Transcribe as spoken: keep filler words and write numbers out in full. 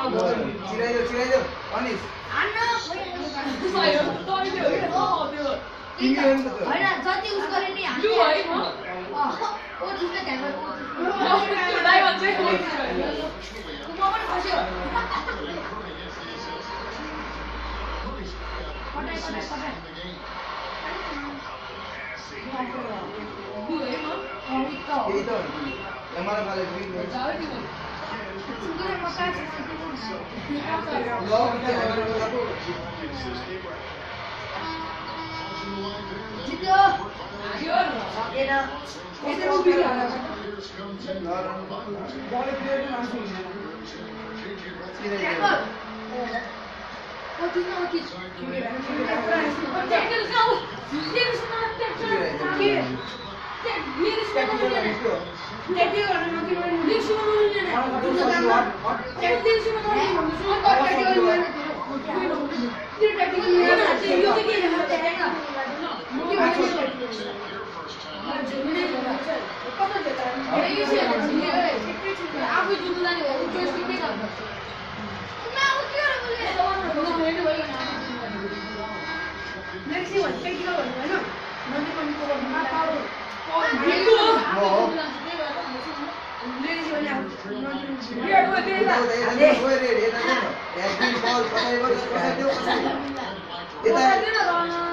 चिराइदेऊ चिराइदेऊ अनिस होइन जति उस गरे नि हामी है म ओ ठिकै ध्यान गर्नु म दाइ भन्छ म पनि खस्यो पटाइ पटाइ पटाइ लु है म यही त मलाई मलाई ग्रीन जाऊ नि म सुन्दर मका जित्यो सकेन यसरी उभिनु होला बल प्लेयर मान्छे चिराइदेऊ ओ तिन न कि ट्याकल जाऊ ट्याकल सुन ट्याकल के मेरो स्पेक्ट ट्याकल गर्न नकिन लिक्स गर्नु नि ट्याकल सुन न सुन ट्याकल गर्न त्यो ट्याकल मेरो हातले यो के के हैन मुके भन्छ कता देता है यो चाहिँ झिले आफै जुत्नु जाने हो त्यो सिक्दै गर्छ म उ के गर्नु बोले हेर्नु भयो नेक्स्ट वान टेक्निकल भन्नु हैन नदी पनि को मा पाउ भिडियो हो लेडी भने आउँछ यो हो देला अरे ओए रे हेर्न न एक बल कसै गर्छ कसै देऊ कसै यता